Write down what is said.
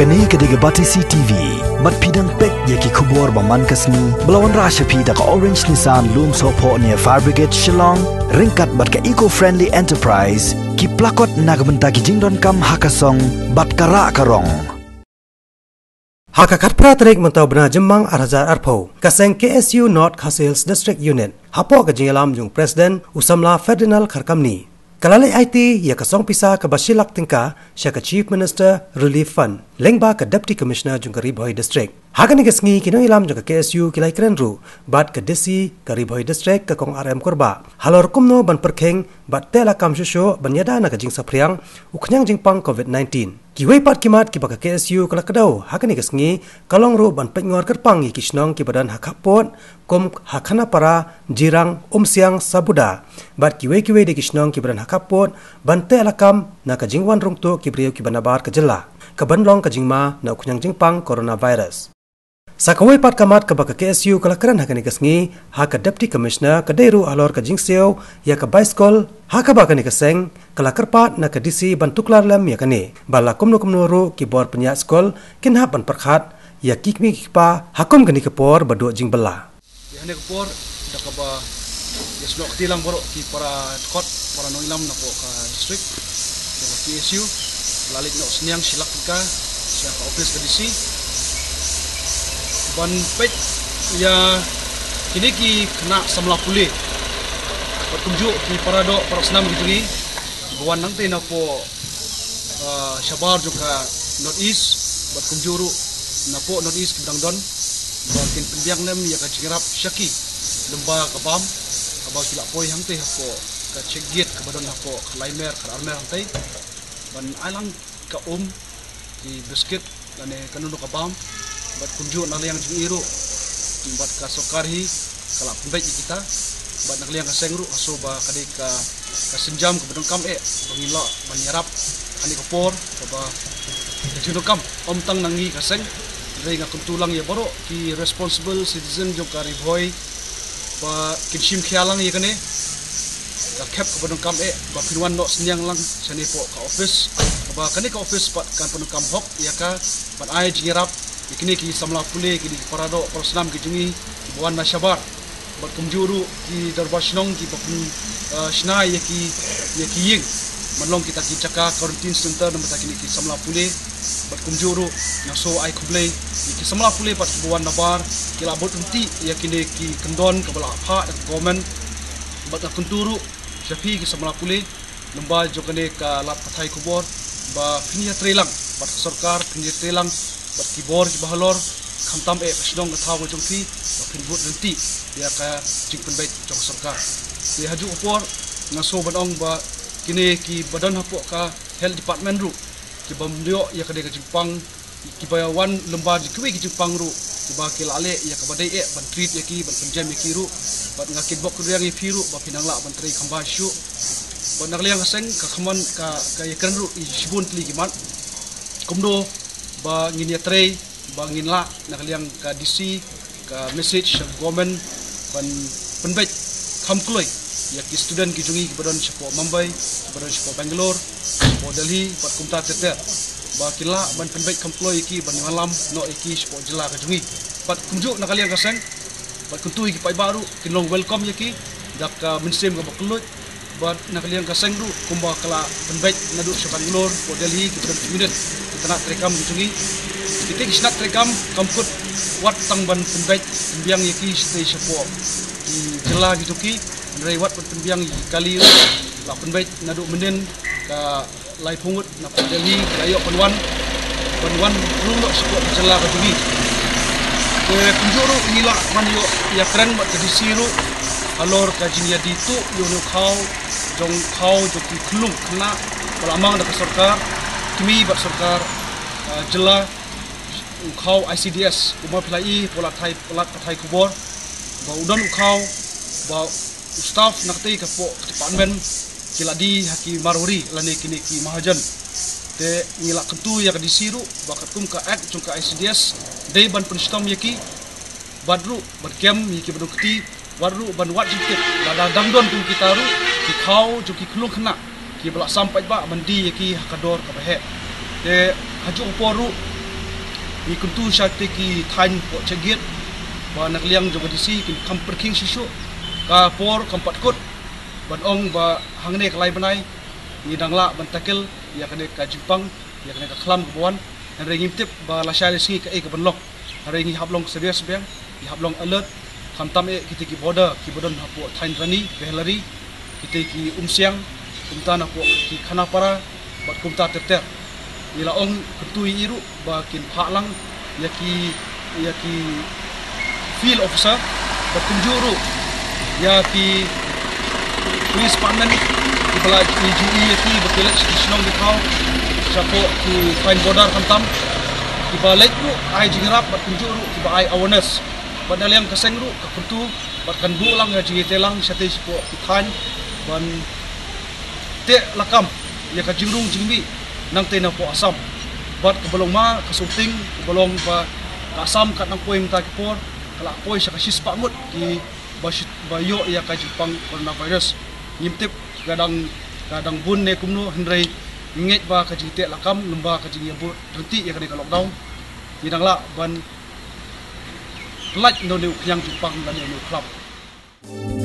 Kani kediga Batisi TV, mat pidang pek yaki kubor baman kasni, belawan rasha pida ka Orange Nissan Loom Sopo near Fire Brigade Shillong, ringkat bat ka eco-friendly enterprise, ki plakot nagamenta ki jingdon kam hakasong, bat kara karong. Hakakat pratrik mentau benar jemang arazar arpo, kaseng KSU North Khasils District Unit, hapo ka jingalam jung Presiden Usamla Ferdinand Kharkamni. Kalalai IT ya kasong pisa ke Basilak tingka sya ke Chief Minister Relief Fund lengba ke Deputy Commissioner jung ke Riboy District. Hagan igasngi kino ilam jung ke KSU kilai kerenru bat ke Desi ke Riboy District ke kong RM Korba. Halor kumno ban perkeng bat tela kam shusho ban yada na ke jing sapriang uknyang jing pang COVID-19. Kiwai pat kimat kiba ke KSU kala kedau hagan igasngi kalong ru ban pengor kerpang i kisnong ki badan hakapot kum hakana para jirang siang sabuda bat kiwai de kisnong ki badan hakapot ban tela kam na ke jingwan rungtu ki briu ki banabar ke jela ke banlong ke jingma na uknyang jing pang coronavirus. Sakawai pat kamat ke baka KSU kala keran hakan igasngi ha ke Deputy Commissioner ke Deru alor ke jingseo ya ke Baiskol ha ke baka ni keseng kala kerpat na ke DC bantuklar lem ya kani bala kumno ru ki bor penyak skol kin ha ban perkhat ya kikmi kipa hakum kani kepor badu jing bela ya ne kepor da ka ba ya snok tilang borok ki para kot para noilam na po ka district ke KSU lalit no sniang silak ka sia ka office ke DC ban pet ya kini ki kena samla pulih bertunjuk ki parado para senam gitu ni bawan nang te na po Syabar juga North East berkunjuru na po North East kibang don bakin pendiang nem ya ka cingirap syaki lemba kabam kabau sila poi hang te po ka cegit ka badon po ka laimer ka armer hang te ban alang ka di biscuit lane kanunu kabam bat kunjur naliang jingiru bat ka sokarhi kala pembek kita bat naliang ka sengru aso ba kadi ka senjam ke bedong kam bangila banyarap ani ka por ba jindu kam tang nangi ka seng rei nga kuntulang ya boro ki responsible citizen jo ka riboy ba kinshim khialang ye kane ka kep ke bedong kam ba pinwan no senyang lang sani po ka office ba kani ka office pat kan bedong kam hok ya ka bat ai jingirap kini ki samla pule ki parado prosnam ki jungi buan na Syabar bat kumjuru ki darbashnong ki bakun shna ye ki ying manlong kita ki chaka quarantine center namata kini ki samla pule bat kumjuru na so ai kuble ki samla pule pat buan na bar ki labot unti ya kini ki kendon ke bala pha dan government bat kunturu syafi ki samla pule lemba jokane ka lat pathai kubor ba pinya trelang bat sarkar pinya trelang bat kibor ki bahalor khamtam kasdong thaw jong fi pin but renti dia ka jing penbait jong sarkar dia haju upor ngaso badong ba kini ki badan hapo ka health department ru ki bamdio ya ka de ka jingpang ki bayawan lembar ki ki jingpang ru ki ba ki lale ya ka badai ban treat ya ki ban penjam ya ki ru bat ngakit bok riang ya firu ba pinangla ban tri khamba shu ban nagliang seng ka khaman ka ya kan ru isbun tli ki man kumdo ba ngin ya tray ba ngin la nakaliang ka DC ka message sa government ban penbait khamkloi ya ki student ki jungi ki badon sa po Mumbai ki badon sa po Bangalore po Delhi pat kumta teter ba kila ban penbait khamkloi ki ban malam no iki sa po jela ka jungi pat kumju nakaliang ka seng pat kuntu ki pai baru kinong welcome ya ki dak ka minsim ka bakloi bat nakaliang ka seng ru kumba kala penbait nadu sa Bangalore po Delhi ki badon minute kita nak terekam gitu ni kita kisah terekam kamput wat tangban penbait tembiang yaki stay support di jela gitu ki dari wat tembiang kali la penbait nadu menen ka lai pungut na Delhi kayo panwan lu no support jela gitu ni ke kunjuru inilah manyo ya keren mat di siru alor kajinya ditu yo no kau joki klung kena pelamang dak sarkar kimi bat sarkar jela ukau ICDS uma pilai polat pathai kubor ba udan ukau ba staff nakte ka po department kiladi haki maruri lani kini ki mahajan te ngila kentu ya di siru ba katum ka act chung ka ICDS dei ban penstom yaki badru berkem yaki badukti waru ban wat jikit bada dangdon kum kita ru ki khau ju ki klung khna ki bala sampai ba mandi yaki hakador ka bahe te haju uporu ni kuntu syakti ki thain po cegit ba nak liang juga disi kin kamper king sisu ka por kampat kut ban ong ba hangne kalai banai ni dangla ban takel ya kene ka Jepang ya kene ka khlam ke buan han ring tip ba la syai singi ka e ka banlok hari ni hablong serius bang di hablong alert khamtam e kita ki border ki bodon hapo thain rani behlari kita ki umsiang kumta na po ki khanapara bat kumta terter ila ong ketui iru ba kin phalang ya ki field officer bat kunjuru ya ki police department di bala GE ya ki bakilat sinong di kau sapo ki fine border khamtam di balik ru ai jingrap bat kunjuru di ba ai awareness badal yang keseng ru ka kuntu bat kan bulang ya GE telang sate sipo ki than ban te lakam ya ka jingrung jingbi nang tena po asam bat kebolong ma kasuting kebolong ba asam kat nang poim ta kipor kala poi sa kasis pangut ki bayo ya ka Jepang coronavirus ngimtip gadang bun ne kumno hendrai nget ba ka jite lakam lemba ka jing yabu renti ya ka lockdown idang la ban pelaj no ne kyang Jepang dan ne club